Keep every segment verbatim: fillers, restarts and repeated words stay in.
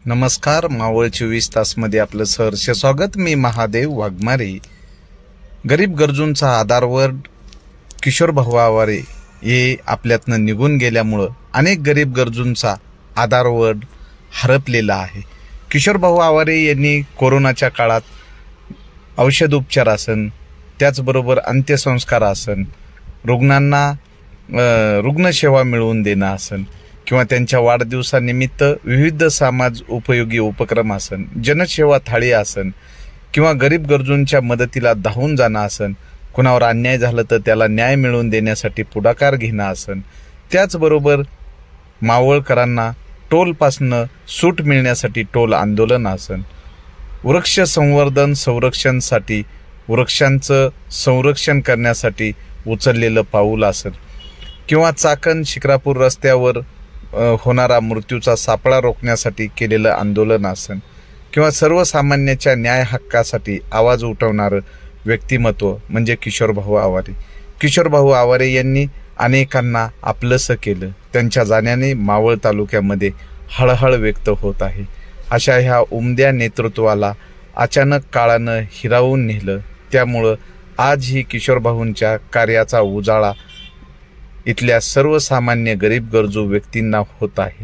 नमस्कार, मावळ चोवीस तास मध्ये आपलं सहर्ष स्वागत। मी महादेव वाघमारे। गरीब गरजूंचा आधारवड किशोर भाऊ आवारे हे आपल्यातनं निघून गेल्यामुळे अनेक गरीब गरजूंचा आधारवड हरपलेला आहे। किशोर भाऊ आवारे यांनी कोरोनाच्या काळात औषध उपचार आसन, त्याचबरोबर अंत्यसंस्कार आसन, रुग्णांना रुग्णसेवा मिळवून देणं आसन किंवा त्यांच्या वाढदिवसानिमित्त विविध समाज उपयोगी उपक्रम आसन, जनसेवा थाळी आसन किंवा गरीब गरजूंच्या मदतीला धावून जाणं आसन, कुणावर अन्याय झाला तर त्याला न्याय मिळवून देण्यासाठी पुढाकार घेणं आसन, त्याचबरोबर मावळकरांना टोलपासनं सूट मिळण्यासाठी टोल आंदोलन आसन, वृक्ष संवर्धन संरक्षणसाठी वृक्षांचं संरक्षण करण्यासाठी उचललेलं पाऊल आसन किंवा चाकण शिक्रापूर रस्त्यावर होणारा मृत्यूचा सापळा रोखण्यासाठी केलेलं आंदोलन आसन किंवा सर्वसामान्याच्या न्याय हक्कासाठी आवाज उठवणारं व्यक्तिमत्व म्हणजे किशोर भाऊ आवारे। किशोर भाऊ आवारे यांनी अनेकांना आपलंसं केलं। त्यांच्या जाण्याने मावळ तालुक्यामध्ये हळहळ व्यक्त होत आहे। अशा ह्या उमद्या नेतृत्वाला अचानक काळानं हिरावून नेलं, त्यामुळं आज ही किशोर भाऊंच्या कार्याचा उजाळा इथल्या सर्वसामान्य गरीब गरजू व्यक्तींना होत आहे।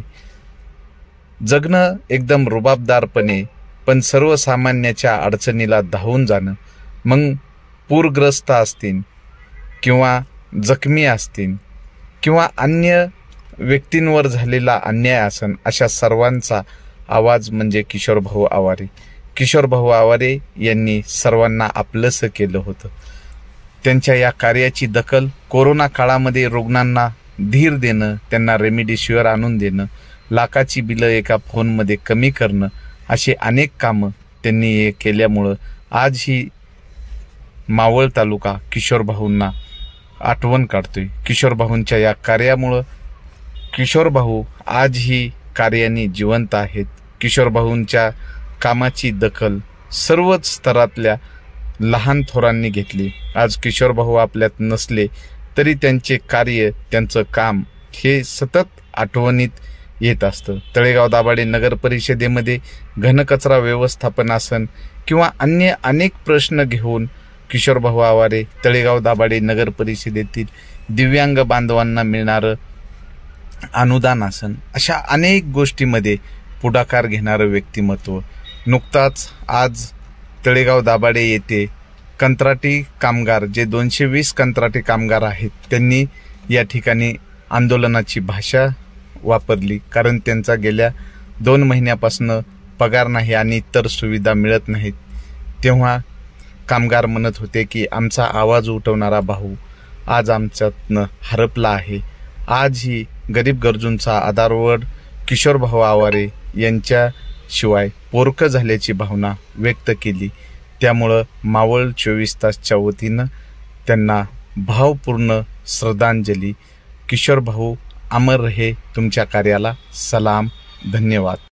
जगणं एकदम रुबाबदारपणे, पण सर्वसामान्याच्या अडचणीला धावून जाणं, मग पूरग्रस्त असतील किंवा जखमी असतील किंवा अन्य व्यक्तींवर झालेला अन्याय असन, अशा सर्वांचा आवाज म्हणजे किशोर भाऊ आवारे। किशोर भाऊ आवारे यांनी सर्वांना आपलंसं केलं होतं। त्यांच्या या कार्याची दखल कोरोना काळामध्ये रुग्णांना धीर देणं, त्यांना रेमडेसिवीर आणून देणं, लाखाची बिलं एका फोनमध्ये कमी करणं, असे अनेक कामं त्यांनी हे केल्यामुळं आज ही मावळ तालुका किशोर भाऊंना आठवण काढतोय। किशोर भाऊंच्या या कार्यामुळं किशोर भाऊ आज ही कार्याने जिवंत आहेत। किशोर भाऊंच्या कामाची दखल सर्वच स्तरातल्या लहान थोरांनी घेतली। आज किशोर भाऊ आपल्यात नसले तरी त्यांचे कार्य, त्यांचं काम हे सतत आठवणीत येत असतं। तळेगाव दाभाडे नगर परिषदेमध्ये घनकचरा व्यवस्थापन आसन किंवा अन्य अनेक प्रश्न घेऊन किशोर भाऊ आवारे तळेगाव दाभाडे नगर परिषदेतील दिव्यांग बांधवांना मिळणारं अनुदान आसन, अशा अनेक गोष्टीमध्ये पुढाकार घेणारं व्यक्तिमत्व। नुकताच आज तळेगाव दाभाडे येथे कंत्राटी कामगार, जे दोनशे वीस कंत्राटी कामगार आहेत, त्यांनी या ठिकाणी आंदोलनाची भाषा वापरली, कारण त्यांचा गेल्या दोन महिन्यापासून पगार नाही आणि इतर सुविधा मिळत नाहीत। तेव्हा कामगार म्हणत होते की आमचा आवाज उठवणारा भाऊ आज आमच्यातनं हरपला आहे। आज ही गरीब गरजूंचा आधारवड किशोर भाऊ आवारे यांच्याशिवाय पोरकं झाल्याची भावना व्यक्त केली। त्यामुळं मावळ चोवीस तासच्या वतीनं त्यांना भावपूर्ण श्रद्धांजली। किशोर भाऊ अमर रहे, तुमच्या कार्याला सलाम, धन्यवाद।